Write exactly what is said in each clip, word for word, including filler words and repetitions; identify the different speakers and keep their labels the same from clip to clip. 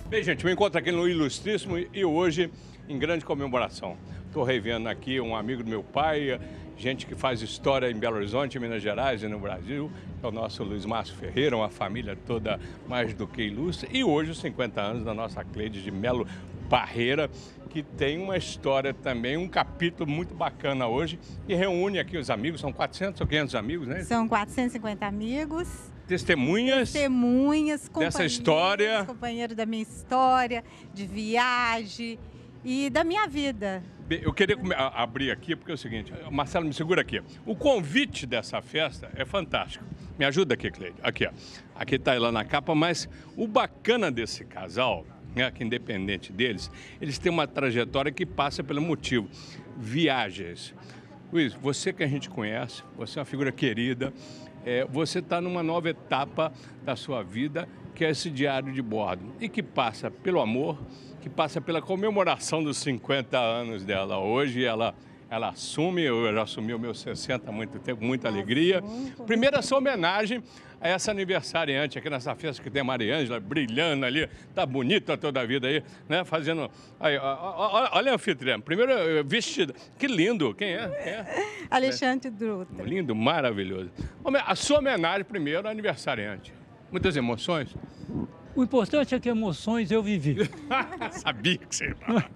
Speaker 1: Bem, gente, me encontro aqui no Ilustríssimo e hoje em grande comemoração. Estou revendo aqui um amigo do meu pai, gente que faz história em Belo Horizonte, em Minas Gerais e no Brasil, é o nosso Luiz Márcio Ferreira, uma família toda mais do que ilustre. E hoje os cinquenta anos da nossa Cleide de Melo Parreira, que tem uma história também, um capítulo muito bacana hoje, que reúne aqui os amigos, são quatrocentos ou quinhentos amigos, né?
Speaker 2: São quatrocentos e cinquenta amigos.
Speaker 1: Testemunhas,
Speaker 2: Testemunhas,
Speaker 1: dessa história.
Speaker 2: Companheiro da minha história, de viagem e da minha vida.
Speaker 1: Eu queria abrir aqui, porque é o seguinte, Marcelo, me segura aqui. O convite dessa festa é fantástico. Me ajuda aqui, Cleide. Aqui, ó. Aqui está lá na capa, mas o bacana desse casal, né, que independente deles, eles têm uma trajetória que passa pelo motivo. Viagens. Luiz, você que a gente conhece, você é uma figura querida, é, você está numa nova etapa da sua vida, que é esse diário de bordo, e que passa pelo amor, que passa pela comemoração dos cinquenta anos dela. Hoje ela, ela assume, eu já assumi os meus sessenta há muito tempo, muita alegria. Primeiro, essa homenagem a essa aniversariante aqui nessa festa que tem a Mariângela brilhando ali, tá bonita toda a vida aí, né? Fazendo... Aí, ó, ó, olha a anfitriã, primeiro vestida. Que lindo, quem é? Quem é?
Speaker 2: Alexandre Druta.
Speaker 1: Lindo, maravilhoso. A sua homenagem primeiro ao aniversariante. Muitas emoções?
Speaker 3: O importante é que emoções eu vivi.
Speaker 1: Sabia que você ia falar.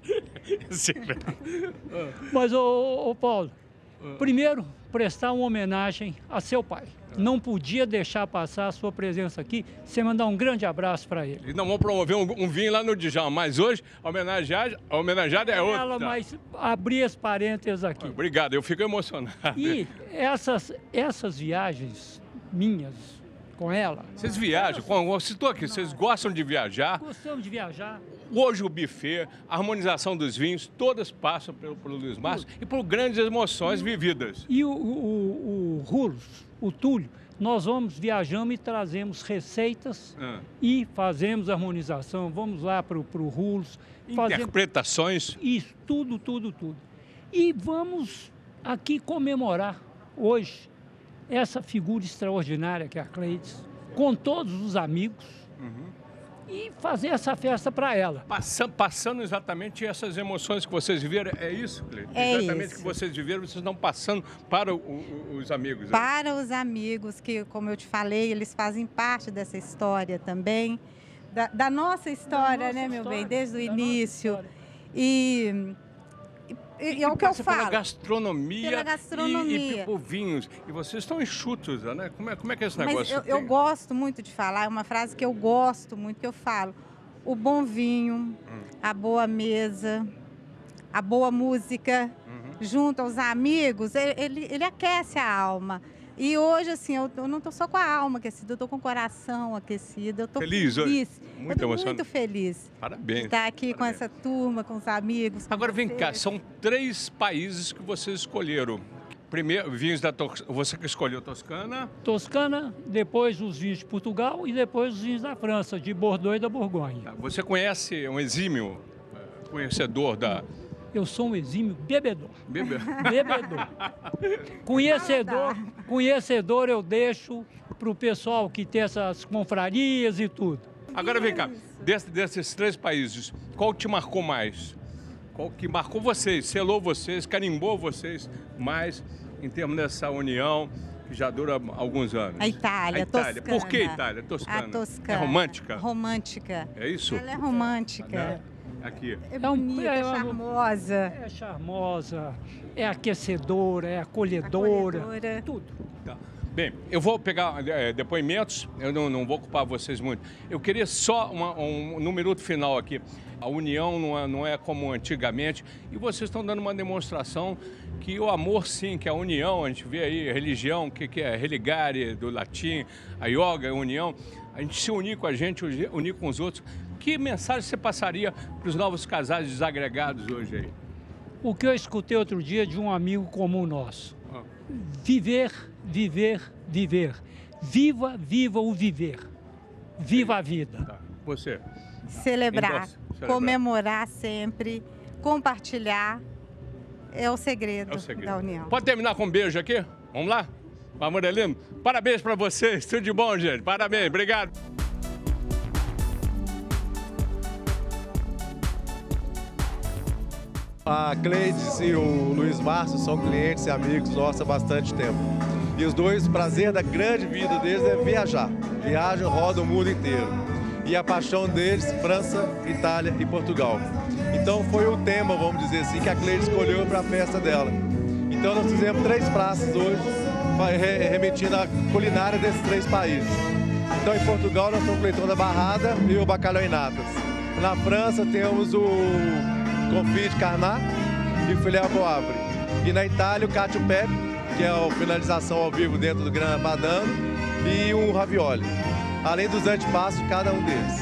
Speaker 3: Mas, ô, ô Paulo, primeiro, prestar uma homenagem a seu pai. Não podia deixar passar a sua presença aqui sem mandar um grande abraço para ele.
Speaker 1: E não vamos promover um, um vinho lá no Djalma, mas hoje a homenageada, a homenageada é outra.
Speaker 3: Ela, mas abrir as parênteses aqui.
Speaker 1: Obrigado, eu fico emocionado.
Speaker 3: E essas, essas viagens minhas com ela...
Speaker 1: Vocês viajam? Eu citou aqui, vocês gostam de viajar?
Speaker 3: Gostamos de viajar.
Speaker 1: Hoje o buffet, a harmonização dos vinhos, todas passam pelo, pelo Luiz Márcio e por grandes emoções vividas.
Speaker 3: E o, o, o Rulos, o Túlio, nós vamos, viajamos e trazemos receitas ah. e fazemos harmonização. Vamos lá para o Rulos.
Speaker 1: Interpretações.
Speaker 3: Fazemos, isso, tudo, tudo, tudo. E vamos aqui comemorar hoje essa figura extraordinária que é a Cleide, com todos os amigos, uhum. e fazer essa festa para ela.
Speaker 1: Passando, passando exatamente essas emoções que vocês viveram, é isso, Cleide?
Speaker 2: É
Speaker 1: exatamente
Speaker 2: isso.
Speaker 1: que vocês viveram, vocês estão passando para o, o, os amigos.
Speaker 2: Para é? os amigos, que, como eu te falei, eles fazem parte dessa história também, da, da nossa história, da nossa né, meu história, bem, desde o início. E... E, e é o que eu falo.
Speaker 1: Pela gastronomia,
Speaker 2: pela gastronomia.
Speaker 1: E, e tipo vinhos. E vocês estão enxutos, né? Como é, como é que é esse negócio?
Speaker 2: Mas eu, eu gosto muito de falar, é uma frase que eu gosto muito, que eu falo. O bom vinho, hum. a boa mesa, a boa música, uhum. junto aos amigos, ele, ele, ele aquece a alma. E hoje, assim, eu, eu não estou só com a alma aquecida, eu estou com o coração aquecido. Eu estou feliz. feliz.
Speaker 1: Muito
Speaker 2: eu tô
Speaker 1: emocionado.
Speaker 2: muito feliz.
Speaker 1: Parabéns.
Speaker 2: De estar aqui
Speaker 1: Parabéns.
Speaker 2: com essa turma, com os amigos. Com
Speaker 1: Agora
Speaker 2: vocês.
Speaker 1: vem cá, são três países que vocês escolheram. Primeiro, vinhos da Toscana, você que escolheu Toscana.
Speaker 3: Toscana, depois os vinhos de Portugal e depois os vinhos da França, de Bordeaux e da Borgonha.
Speaker 1: Você conhece um exímio conhecedor da...
Speaker 3: Eu sou um exímio bebedor.
Speaker 1: Bebe...
Speaker 3: Bebedor. Conhecedor, conhecedor eu deixo para o pessoal que tem essas confrarias e tudo.
Speaker 1: Agora vem cá, Des, desses três países, qual te marcou mais? Qual que marcou vocês, selou vocês, carimbou vocês mais em termos dessa união que já dura alguns anos?
Speaker 2: A Itália,
Speaker 1: a Itália.
Speaker 2: Toscana.
Speaker 1: Por que Itália? Toscana.
Speaker 2: A Toscana.
Speaker 1: É romântica?
Speaker 2: Romântica.
Speaker 1: É isso?
Speaker 2: Ela é romântica.
Speaker 1: É. Aqui.
Speaker 2: É bonita, é, é charmosa.
Speaker 3: É charmosa, é aquecedora, é acolhedora,
Speaker 2: acolhedora.
Speaker 3: tudo.
Speaker 1: Tá. Bem, eu vou pegar é, depoimentos, eu não, não vou ocupar vocês muito. Eu queria só uma, um, no minuto final aqui. A união não é, não é como antigamente e vocês estão dando uma demonstração que o amor sim, que a união, a gente vê aí religião, que, que é religare do latim, a yoga, a união, a gente se unir com a gente, unir com os outros. Que mensagem você passaria para os novos casais desagregados hoje aí?
Speaker 3: O que eu escutei outro dia de um amigo comum nosso. Ah. Viver, viver, viver. Viva, viva o viver. Viva a vida.
Speaker 1: Tá. Você?
Speaker 2: Celebrar, Celebrar, comemorar sempre, compartilhar. É o segredo, é o segredo da união.
Speaker 1: Pode terminar com um beijo aqui? Vamos lá? Amorelino, parabéns para vocês. Tudo de bom, gente. Parabéns. Obrigado.
Speaker 4: A Cleides e o Luiz Márcio são clientes e amigos nossos há bastante tempo. E os dois, o prazer da grande vida deles é viajar. Viajam, rodam o mundo inteiro. E a paixão deles, França, Itália e Portugal. Então foi o tema, vamos dizer assim, que a Cleides escolheu para a festa dela. Então nós fizemos três praças hoje, remetindo à culinária desses três países. Então em Portugal nós temos o leitão da barrada e o bacalhau em natas. Na França temos o confit de carnat e o filé à poivre. E na Itália o cacio e pepe, que é a finalização ao vivo dentro do Gran Padano, e um ravioli. Além dos antepassos de cada um deles.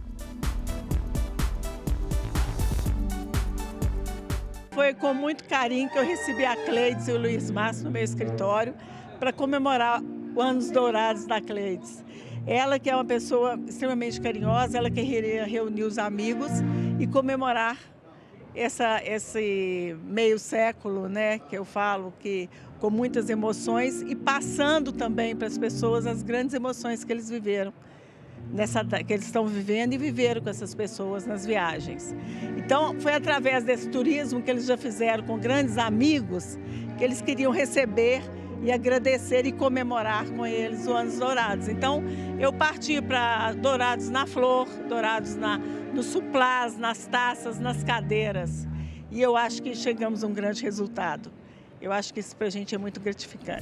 Speaker 5: Foi com muito carinho que eu recebi a Cleides e o Luiz Márcio no meu escritório para comemorar os anos dourados da Cleides. Ela que é uma pessoa extremamente carinhosa, ela queria reunir os amigos e comemorar essa, esse meio século, né, que eu falo, que com muitas emoções e passando também para as pessoas as grandes emoções que eles viveram, nessa, que eles estão vivendo e viveram com essas pessoas nas viagens. Então, foi através desse turismo que eles já fizeram com grandes amigos que eles queriam receber e agradecer e comemorar com eles os anos dourados. Então, eu parti para dourados na flor, dourados na, nos suplás, nas taças, nas cadeiras. E eu acho que chegamos a um grande resultado. Eu acho que isso para a gente é muito gratificante.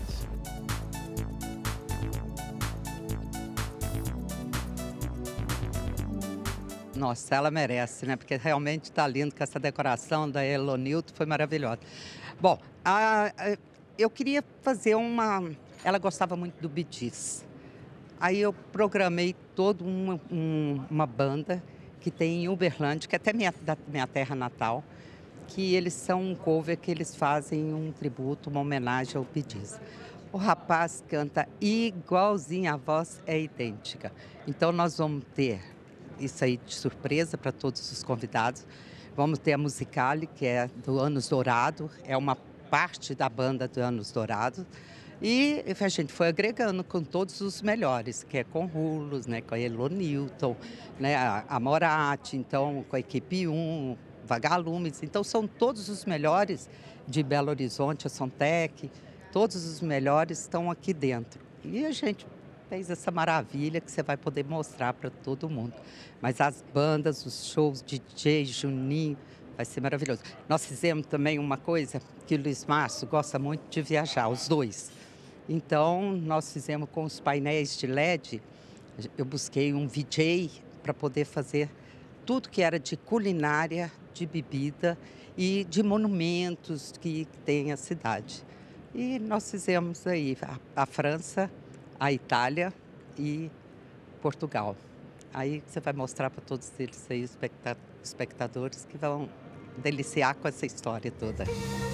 Speaker 6: Nossa, ela merece, né? Porque realmente está lindo com essa decoração da Elonilton, foi maravilhosa. Bom, a, a, eu queria fazer uma... Ela gostava muito do Bee Gees. Aí eu programei toda uma, um, uma banda que tem em Uberlândia, que é até minha, da minha terra natal, que eles são um cover que eles fazem um tributo, uma homenagem ao Bee Gees. O rapaz canta igualzinho, a voz é idêntica. Então nós vamos ter isso aí de surpresa para todos os convidados. Vamos ter a Musicale, que é do Anos Dourado, é uma parte da banda do Anos Dourado. E a gente foi agregando com todos os melhores, que é com Rulos, né, com a Elonilton, né, a, a Moratti, então com a Equipe um, Vagalumes. Então são todos os melhores de Belo Horizonte, a Sontec, todos os melhores estão aqui dentro. E a gente fez essa maravilha que você vai poder mostrar para todo mundo. Mas as bandas, os shows, D J, Juninho, vai ser maravilhoso. Nós fizemos também uma coisa que o Luiz Márcio gosta muito de viajar, os dois. Então, nós fizemos com os painéis de L E D, eu busquei um V J para poder fazer tudo que era de culinária, de bebida e de monumentos que tem a cidade. E nós fizemos aí a, a França, a Itália e Portugal. Aí você vai mostrar para todos eles aí, os espectadores, que vão deliciar com essa história toda.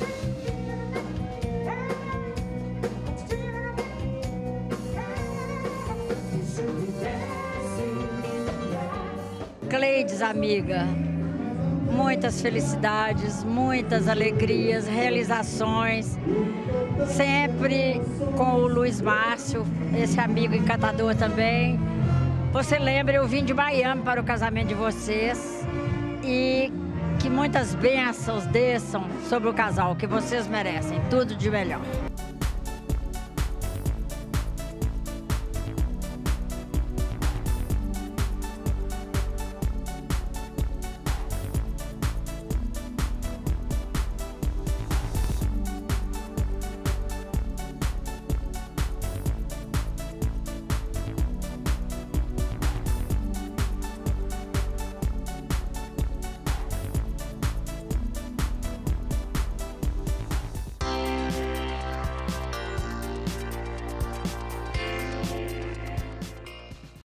Speaker 7: Cleides, amiga, muitas felicidades, muitas alegrias, realizações, sempre com o Luiz Márcio, esse amigo encantador também. Você lembra, eu vim de Miami para o casamento de vocês e que muitas bênçãos desçam sobre o casal, que vocês merecem, tudo de melhor.